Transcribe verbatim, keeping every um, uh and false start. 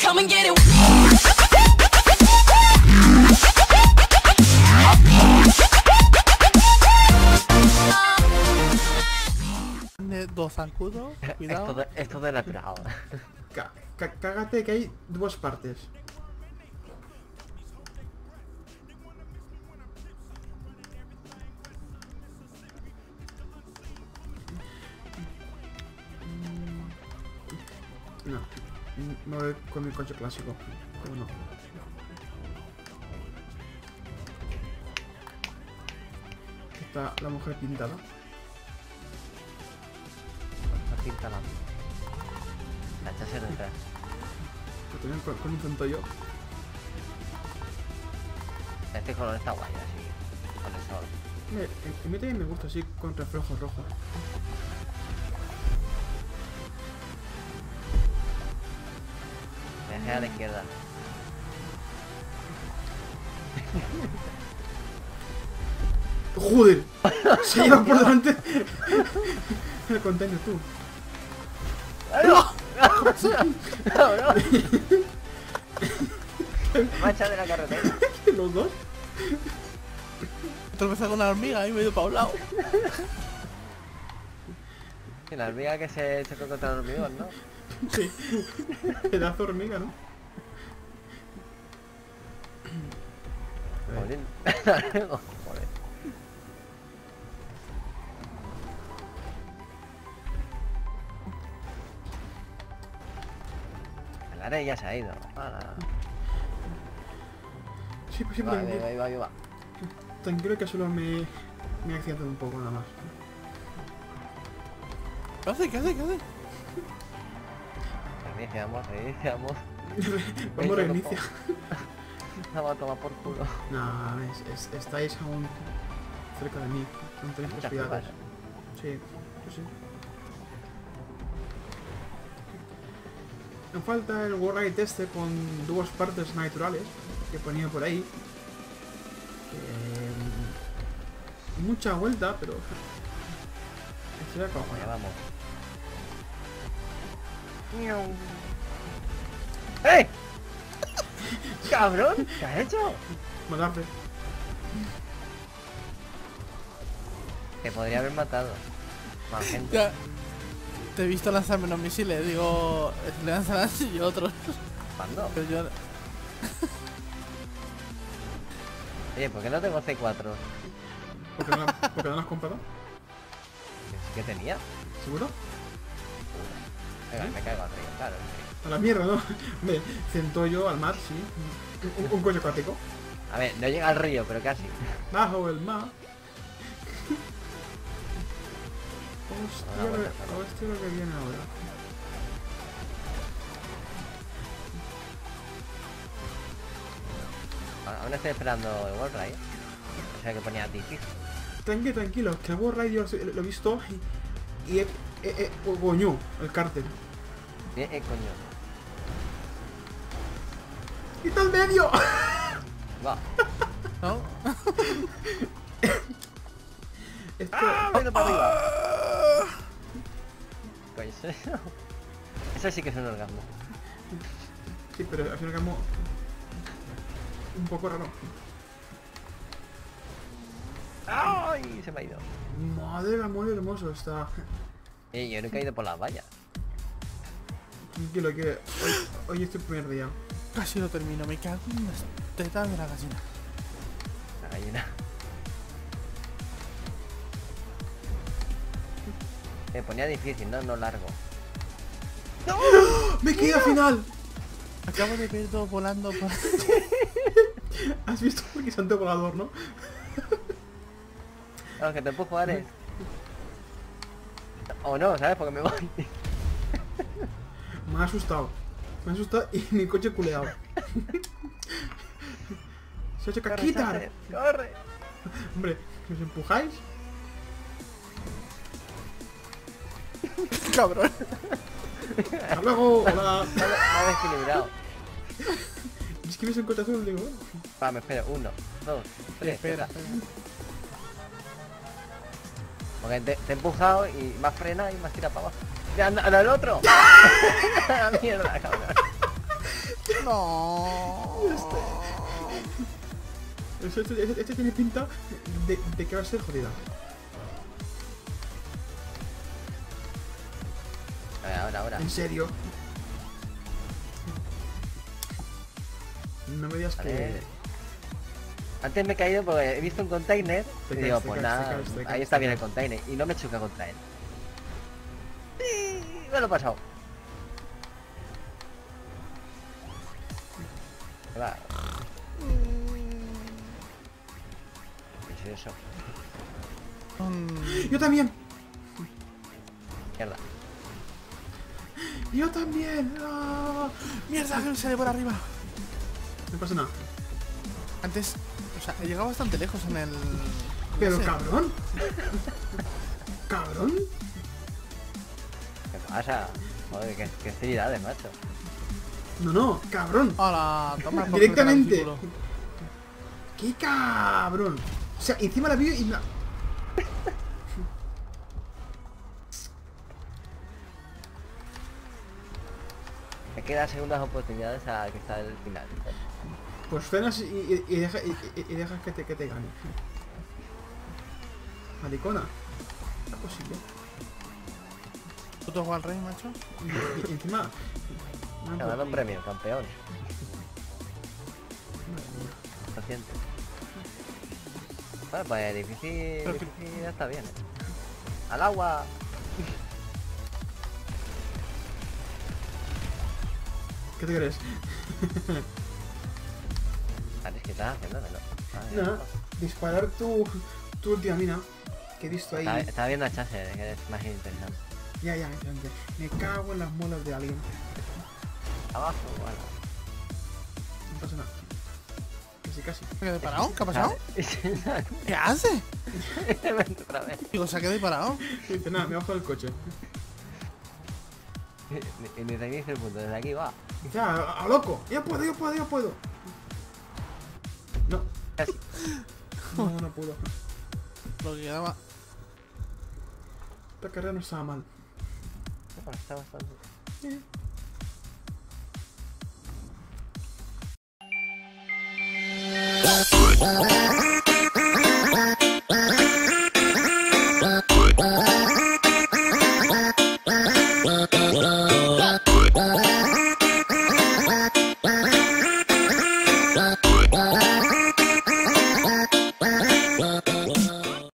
come and get it. Dos zancudos, cuidado. Esto de, esto de la tirada. Cá- cá- Cágate que hay dos partes. No, me voy con mi coche clásico. ¿Cómo no? Está la mujer pintada. La pinta la. La echase detrás. Que también con, con intento yo. Este color está guay así. Con el sol. Me, a mí también me gusta así con reflejos rojos. Me dejé a la izquierda. ¡Joder! Se lleva por delante el container, tú. ¡No! ¡No! Me ha echado de la carretera. ¿Los dos? Tropezado con una hormiga y me he ido para un lado. Y la hormiga que se chocó contra los hormigón, ¿no? Sí. Pedazo de hormiga, ¿no? Joder. Joder. El área ya se ha ido. Ala. Sí, pues sí, Va, pero va, va, va, va. tranquilo que solo me, me he accidentado un poco nada más. ¿Qué hace? ¿Qué hace? ¿Qué hace? Reiniciamos, reiniciamos. Vamos, reinicia. Vamos a tomar por culo. No, es, es- estáis aún cerca de mí. No tenéis Muchas posibilidades. pruebas. Sí, sí, sí. Me falta el Warride este con dos partes naturales que ponía por ahí. Que, mm, mucha vuelta, pero estoy Ya acojonado. vamos. ¡Eh! ¡Cabrón! ¿Qué has hecho? Matarte. Te podría haber matado. Más gente. Ya. Te he visto lanzarme unos misiles, digo, le lanzarán y otros. ¿Cuándo? Pero yo... Oye, ¿por qué no tengo C cuatro? ¿Por qué no, la- por qué no lo has comprado? Que sí que tenía. ¿Seguro? Venga, me caigo al río, claro. Sí. A la mierda, ¿no? Me sentó yo al mar, sí. Un, un coche acuático. A ver, no llega al río, pero casi. Bajo el mar. Ahora Hostia, vuelta, lo- hostia lo que viene ahora. Ahora- Aún estoy esperando el World Ride. O sea que ponía difícil. Tranquilo, tranquilo, que el War Radio lo lo he visto y, y he, he, he coño, el cártel. Eh, eh, coño. ¡Quita el medio! Va. ¿No? Esto, ¡Ah! ¡Vino para arriba! Coño, eso... Eso sí que es un orgasmo. sí, pero al final como un poco raro. ¡Ay! Se me ha ido. Madre del amor hermoso está. Eh, yo no he caído por las vallas. Tranquilo, que hoy, hoy es tu primer día. Casi lo termino, me cago en las tetas de la gallina. La gallina. Me ponía difícil, no, no largo. ¡Me quedé al final! Acabo de ver dos volando por... ¿Has visto? Porque santo volador, ¿no? Claro, que te empujo, Ares. O no, ¿sabes? Porque me voy. Me ha asustado. Me ha asustado y mi coche culeado. Se ha hecho Corre, caquita. Ares, ¡Corre! Hombre, ¿nos empujáis? Cabrón. Hasta luego, hola. Me ha desequilibrado. Es que ves un coche azul, digo. Va, me espero. Uno, dos, tres. Espera, ya está. espera. Porque te, te he empujado y me has frenado y me has tirado para abajo. ¡Ya, anda, anda el otro! ¡La mierda, cabrón! No. Este, este, este- este tiene pinta de, de que va a ser jodida. A ver, ahora, ahora. En serio. No me digas A que... ver. Antes me he caído porque he visto un container Te y caes, digo, te pues caes, te nada, caes, te ahí caes, está te bien el caes. container y no me choca contra él. Sí, me lo he pasado. Ahí va. ¿Qué es eso? Mm, Yo también. Mierda. Yo también. Ah. Mierda, que me sale por arriba. No pasa nada. Antes, o sea, he llegado bastante lejos en el... Pero no sé. cabrón. Cabrón. ¿Qué pasa? Joder, qué, qué hostilidades, macho. No, no, cabrón. Hola, toma por Directamente. culo. ¡Qué cabrón! O sea, encima la vio y la... Hay que dar segundas oportunidades al que está al final. Pues frenas y, y, y deja- y- y- y dejas que te, que te gane. Maricona. ¿Es posible? ¿Puto Juan Rey, macho? Y, y encima... me han Ganando un cogido. premio, campeón. Madre mía. Lo siento. Bueno, pues difícil, Pero que- difícil ya está bien, ¿eh? ¡Al agua! ¿Qué te crees? Vale, ¿qué estás haciendo? No, Vale, Nada, disparar tu, tu última mina que he visto ahí. Estaba, estaba viendo a Chaser, que es más interesante. Ya, ya, ya, ya. Me cago en las muelas de alguien. Abajo, bueno. No pasa nada. Casi, casi. ¿Se ha quedado parado? ¿Qué ha pasado? Vale. ¿Qué hace? Otra vez. Digo, se ha quedado ahí parado. Dice, nada, me bajo del coche. Y ni reinicio el punto, desde aquí va. Dice, a, a loco. Yo puedo, yo puedo, yo puedo. No, Casi. no, no pudo. Lo que quedaba... Esta carrera no estaba mal. Bueno, está bastante. Eh. We'll be right back.